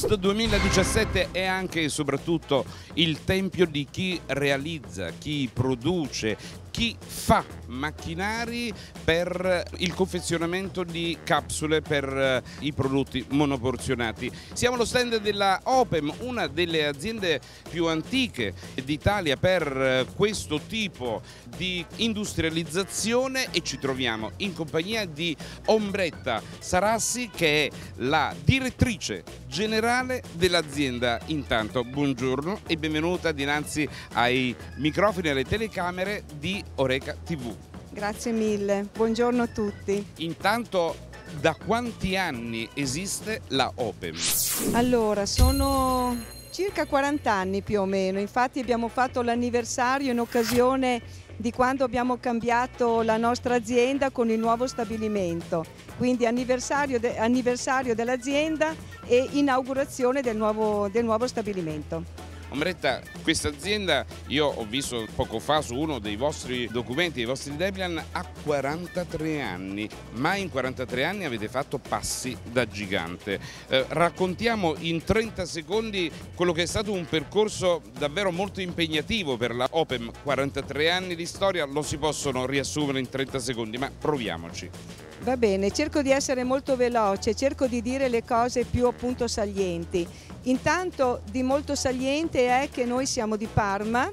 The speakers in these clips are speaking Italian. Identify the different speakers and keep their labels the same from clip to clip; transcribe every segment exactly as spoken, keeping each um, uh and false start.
Speaker 1: Questo duemiladiciassette è anche e soprattutto il tempio di chi realizza, chi produce, chi fa macchinari per il confezionamento di capsule per i prodotti monoporzionati. Siamo allo stand della Opem, una delle aziende più antiche d'Italia per questo tipo di industrializzazione, e ci troviamo in compagnia di Ombretta Sarassi, che è la direttrice generale dell'azienda. Intanto buongiorno e benvenuta dinanzi ai microfoni e alle telecamere di Oreca tivù.
Speaker 2: Grazie mille, buongiorno a tutti.
Speaker 1: Intanto, da quanti anni esiste la Opem?
Speaker 2: Allora, sono circa quaranta anni più o meno, infatti abbiamo fatto l'anniversario in occasione di quando abbiamo cambiato la nostra azienda con il nuovo stabilimento, quindi anniversario, de anniversario dell'azienda e inaugurazione del nuovo, del nuovo stabilimento.
Speaker 1: Ombretta, questa azienda, io ho visto poco fa su uno dei vostri documenti, dei vostri deadline, ha quarantatré anni, ma in quarantatré anni avete fatto passi da gigante. Eh, raccontiamo in trenta secondi quello che è stato un percorso davvero molto impegnativo per la Opem. quarantatré anni di storia lo si possono riassumere in trenta secondi, ma proviamoci.
Speaker 2: Va bene, cerco di essere molto veloce, cerco di dire le cose più appunto salienti. Intanto di molto saliente è che noi siamo di Parma,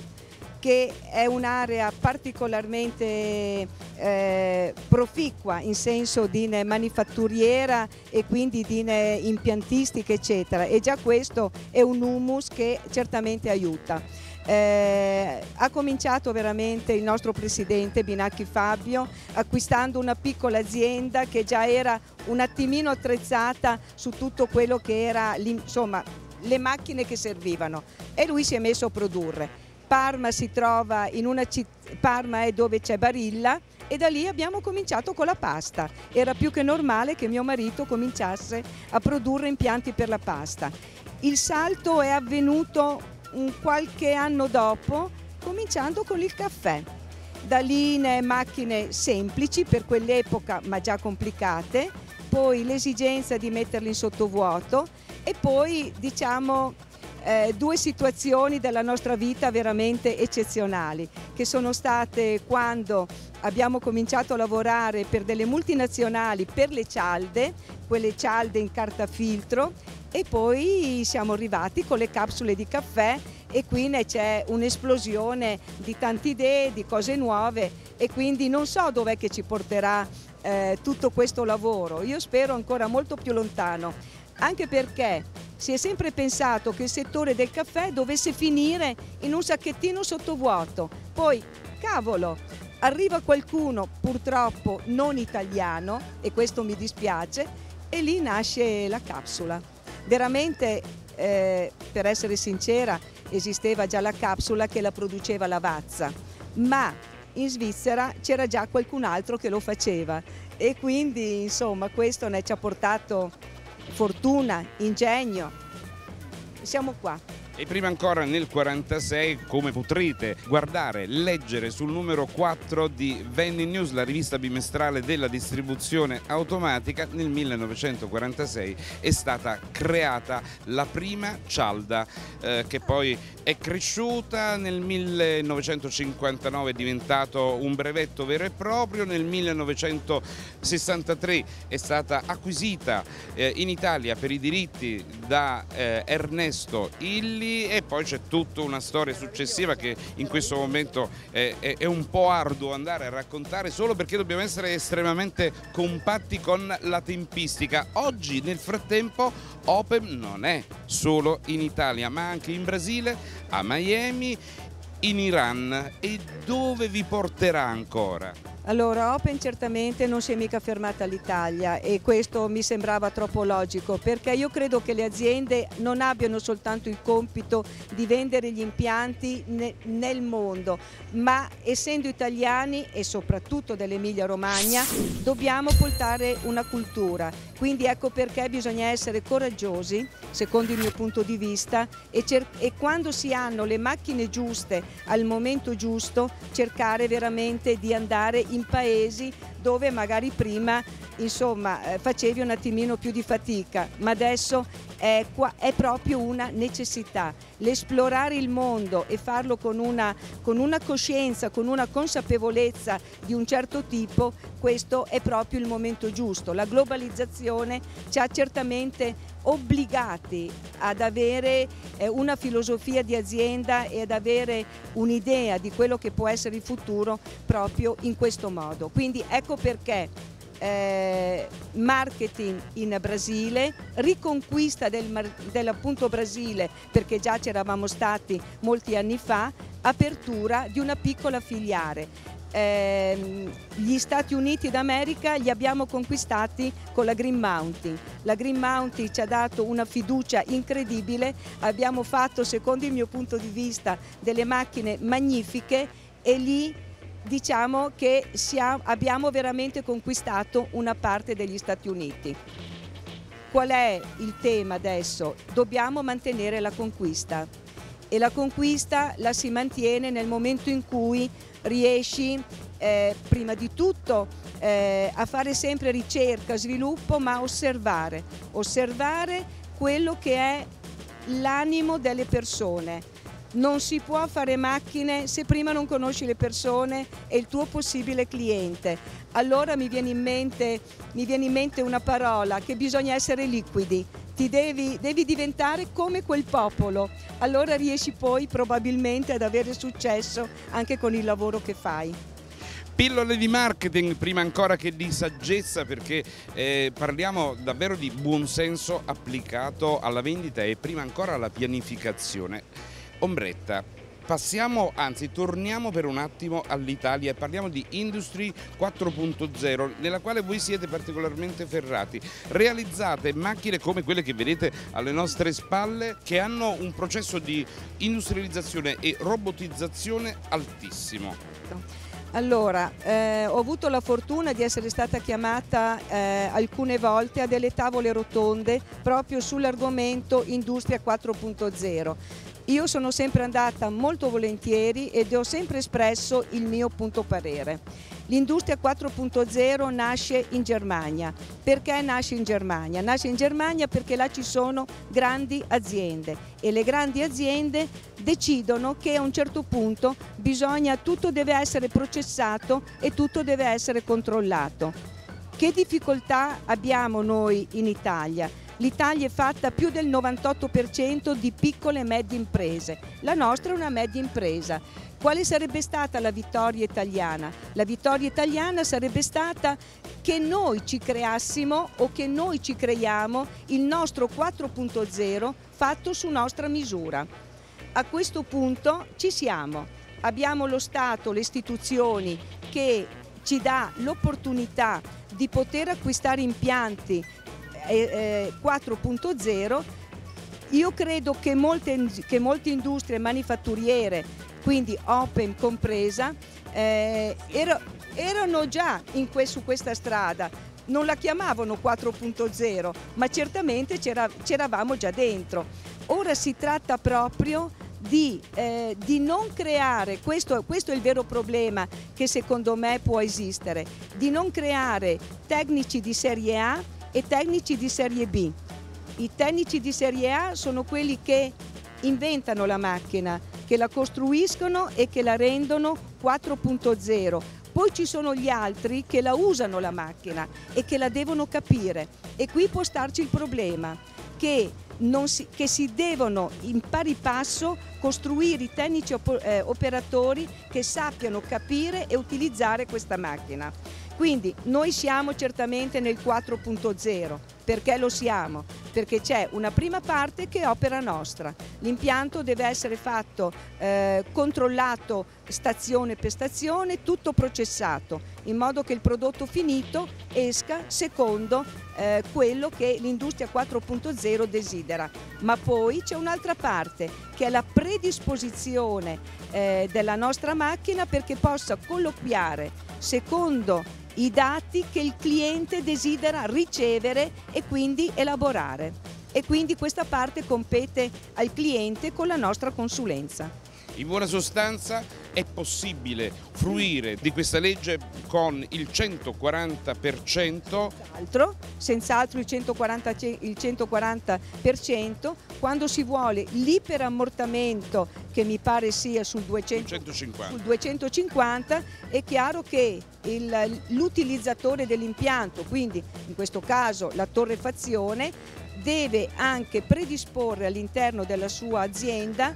Speaker 2: che è un'area particolarmente eh, proficua in senso di manifatturiera e quindi di impiantistica eccetera, e già questo è un humus che certamente aiuta. Eh, ha cominciato veramente il nostro presidente Binacchi Fabio acquistando una piccola azienda che già era un attimino attrezzata su tutto quello che era, insomma, le macchine che servivano, e lui si è messo a produrre. Parma si trova in una città, Parma è dove c'è Barilla, e da lì abbiamo cominciato con la pasta. Era più che normale che mio marito cominciasse a produrre impianti per la pasta. Il salto è avvenuto un qualche anno dopo, cominciando con il caffè. Da lì ne macchine semplici per quell'epoca ma già complicate, poi l'esigenza di metterli in sottovuoto e poi diciamo eh, due situazioni della nostra vita veramente eccezionali, che sono state quando abbiamo cominciato a lavorare per delle multinazionali per le cialde, quelle cialde in carta filtro, e poi siamo arrivati con le capsule di caffè, e qui c'è un'esplosione di tante idee, di cose nuove, e quindi non so dov'è che ci porterà eh, tutto questo lavoro. Io spero ancora molto più lontano, anche perché si è sempre pensato che il settore del caffè dovesse finire in un sacchettino sottovuoto. Poi, cavolo, arriva qualcuno purtroppo non italiano, e questo mi dispiace, e lì nasce la capsula. Veramente, eh, per essere sincera, esisteva già la capsula che la produceva Lavazza, ma in Svizzera c'era già qualcun altro che lo faceva, e quindi insomma questo ne ci ha portato fortuna, ingegno. Siamo qua.
Speaker 1: E prima ancora nel quarantasei, come potrete guardare, leggere sul numero quattro di Vending News, la rivista bimestrale della distribuzione automatica, nel millenovecentoquarantasei è stata creata la prima cialda, eh, che poi è cresciuta, nel millenovecentocinquantanove è diventato un brevetto vero e proprio, nel millenovecentosessantatré è stata acquisita eh, in Italia per i diritti da eh, Ernesto Illi, e poi c'è tutta una storia successiva che in questo momento è, è, è un po' arduo andare a raccontare, solo perché dobbiamo essere estremamente compatti con la tempistica. Oggi nel frattempo Opem non è solo in Italia, ma anche in Brasile, a Miami, in Iran. E dove vi porterà ancora?
Speaker 2: Allora, Opem certamente non si è mica fermata all'Italia, e questo mi sembrava troppo logico, perché io credo che le aziende non abbiano soltanto il compito di vendere gli impianti ne, nel mondo, ma essendo italiani e soprattutto dell'Emilia Romagna dobbiamo portare una cultura. Quindi ecco perché bisogna essere coraggiosi, secondo il mio punto di vista, e, e quando si hanno le macchine giuste al momento giusto cercare veramente di andare in paesi dove magari prima insomma facevi un attimino più di fatica, ma adesso è, qua, è proprio una necessità. L'esplorare il mondo e farlo con una, con una coscienza, con una consapevolezza di un certo tipo, questo è proprio il momento giusto. La globalizzazione ci ha certamente obbligati ad avere eh, una filosofia di azienda e ad avere un'idea di quello che può essere il futuro proprio in questo modo. Quindi ecco perché eh, marketing in Brasile, riconquista del, dell'appunto Brasile, perché già c'eravamo stati molti anni fa, apertura di una piccola filiale. Eh, gli Stati Uniti d'America li abbiamo conquistati con la Green Mountain. La Green Mountain ci ha dato una fiducia incredibile, abbiamo fatto, secondo il mio punto di vista, delle macchine magnifiche e lì diciamo che siamo, abbiamo veramente conquistato una parte degli Stati Uniti. Qual è il tema adesso? Dobbiamo mantenere la conquista e la conquista la si mantiene nel momento in cui riesci eh, prima di tutto eh, a fare sempre ricerca, sviluppo, ma osservare, osservare quello che è l'animo delle persone. Non si può fare macchine se prima non conosci le persone e il tuo possibile cliente. Allora mi viene in mente, mi viene in mente una parola, che bisogna essere liquidi. Ti devi, devi diventare come quel popolo, allora riesci poi probabilmente ad avere successo anche con il lavoro che fai.
Speaker 1: Pillole di marketing prima ancora che di saggezza, perché eh, parliamo davvero di buonsenso applicato alla vendita e prima ancora alla pianificazione. Ombretta, passiamo, anzi torniamo per un attimo all'Italia e parliamo di Industry quattro punto zero, nella quale voi siete particolarmente ferrati. Realizzate macchine come quelle che vedete alle nostre spalle, che hanno un processo di industrializzazione e robotizzazione altissimo.
Speaker 2: Allora, eh, ho avuto la fortuna di essere stata chiamata eh, alcune volte a delle tavole rotonde proprio sull'argomento Industria quattro punto zero. Io sono sempre andata molto volentieri ed ho sempre espresso il mio punto parere. L'Industria quattro punto zero nasce in Germania. Perché nasce in Germania? Nasce in Germania perché là ci sono grandi aziende e le grandi aziende decidono che a un certo punto bisogna, tutto deve essere processato e tutto deve essere controllato. Che difficoltà abbiamo noi in Italia? L'Italia è fatta più del novantotto per cento di piccole e medie imprese. La nostra è una media impresa. Quale sarebbe stata la vittoria italiana? La vittoria italiana sarebbe stata che noi ci creassimo o che noi ci creiamo il nostro quattro punto zero fatto su nostra misura. A questo punto ci siamo. Abbiamo lo Stato, le istituzioni che ci dà l'opportunità di poter acquistare impianti quattro punto zero. Io credo che molte, che molte industrie manifatturiere, quindi Open compresa, eh, ero, erano già in que, su questa strada. Non la chiamavano quattro punto zero, ma certamente c'eravamo già dentro. Ora si tratta proprio di, eh, di non creare, questo, questo è il vero problema che secondo me può esistere, di non creare tecnici di serie A e tecnici di serie B. I tecnici di serie A sono quelli che inventano la macchina, che la costruiscono e che la rendono quattro punto zero. Poi ci sono gli altri che la usano la macchina e che la devono capire. E qui può starci il problema, che, non si, che si devono in pari passo costruire i tecnici op- eh, operatori che sappiano capire e utilizzare questa macchina. Quindi noi siamo certamente nel quattro punto zero, perché lo siamo? Perché c'è una prima parte che è opera nostra, l'impianto deve essere fatto, eh, controllato stazione per stazione, tutto processato, in modo che il prodotto finito esca secondo eh, quello che l'Industria quattro punto zero desidera. Ma poi c'è un'altra parte, che è la predisposizione eh, della nostra macchina perché possa colloquiare secondo i dati che il cliente desidera ricevere e quindi elaborare. E quindi questa parte compete al cliente con la nostra consulenza.
Speaker 1: In buona sostanza è possibile fruire di questa legge con il centoquaranta per cento.
Speaker 2: Senz'altro, senz'altro il centoquaranta, il centoquaranta per cento, quando si vuole l'iperammortamento, che mi pare sia sul, duecento, sul duecentocinquanta, è chiaro che l'utilizzatore dell'impianto, quindi in questo caso la torrefazione, deve anche predisporre all'interno della sua azienda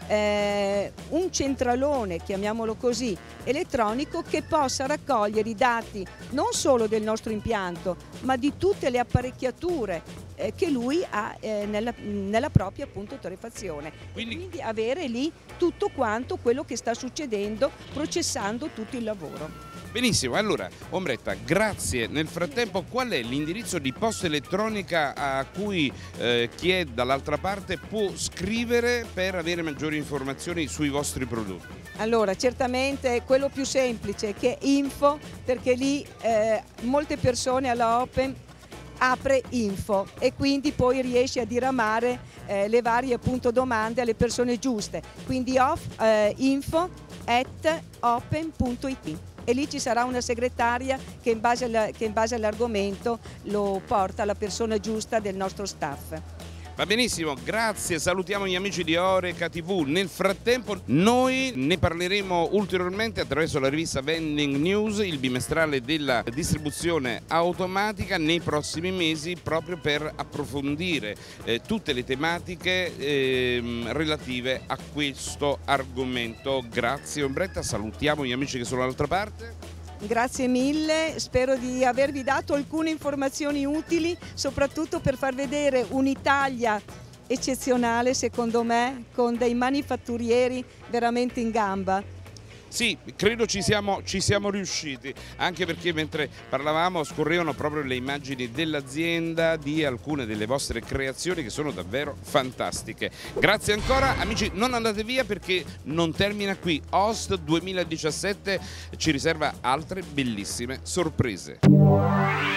Speaker 2: eh, un centralone, chiamiamolo così, elettronico, che possa raccogliere i dati non solo del nostro impianto, ma di tutte le apparecchiature eh, che lui ha eh, nella, nella propria appunto torrefazione. Quindi... quindi avere lì tutto quanto quello che sta succedendo, processando tutto il lavoro.
Speaker 1: Benissimo, allora Ombretta, grazie. Nel frattempo qual è l'indirizzo di posta elettronica a cui eh, chi è dall'altra parte può scrivere per avere maggiori informazioni sui vostri prodotti?
Speaker 2: Allora, certamente quello più semplice, che è info, perché lì eh, molte persone alla Open apre info e quindi poi riesce a diramare eh, le varie appunto domande alle persone giuste. Quindi off, eh, info at open punto it. E lì ci sarà una segretaria che in base alla, che in base all'argomento lo porta alla persona giusta del nostro staff.
Speaker 1: Va benissimo, grazie, salutiamo gli amici di Oreca tivù. Nel frattempo noi ne parleremo ulteriormente attraverso la rivista Vending News, il bimestrale della distribuzione automatica, nei prossimi mesi, proprio per approfondire eh, tutte le tematiche eh, relative a questo argomento. Grazie Ombretta, salutiamo gli amici che sono dall'altra parte.
Speaker 2: Grazie mille, spero di avervi dato alcune informazioni utili, soprattutto per far vedere un'Italia eccezionale, secondo me, con dei manifatturieri veramente in gamba.
Speaker 1: Sì, credo ci siamo, ci siamo riusciti, anche perché mentre parlavamo scorrevano proprio le immagini dell'azienda, di alcune delle vostre creazioni che sono davvero fantastiche. Grazie ancora, amici, non andate via perché non termina qui. Host duemiladiciassette ci riserva altre bellissime sorprese.